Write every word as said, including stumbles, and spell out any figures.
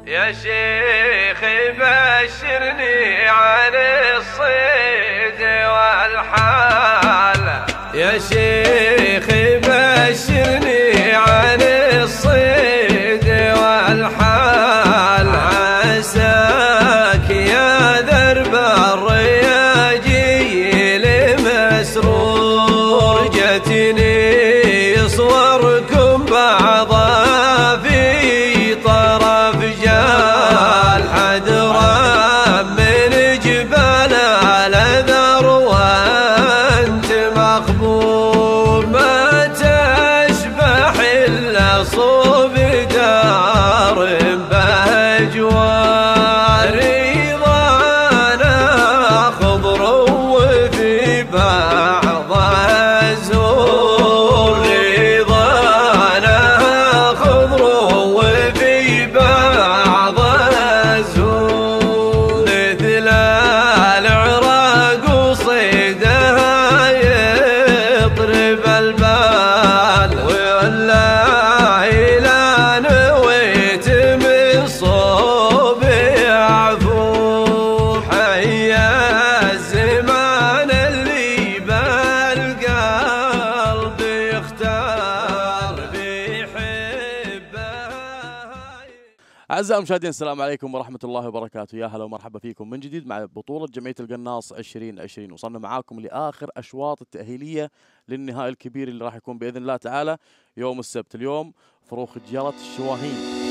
يا شيخ بشرني عن الصيد والحال، يا شيخ بشرني عن الصيد والحال، عساك يا درب الرياجيل مسرور، جتني صوركم بعضا في طرف جال، حدرا من جبال الأذر وانت مخبور، ما تشبح إلا صوب دار بأجوار، رضانا خضر وفي بعضها زور، رضانا خضر وفي بعضها زور، مثل العراق وصيدها يطرب البال، والله لا نويت من صوب عفور، حيا الزمان اللي بالقلب يختار بيحبها. أعزائي المشاهدين، السلام عليكم ورحمة الله وبركاته، يا هلا ومرحبا فيكم من جديد مع بطولة جمعية القناص عشرين عشرين. وصلنا معاكم لآخر أشواط التأهيلية للنهائي الكبير اللي راح يكون بإذن الله تعالى يوم السبت. اليوم فروخ جيرة الشواهين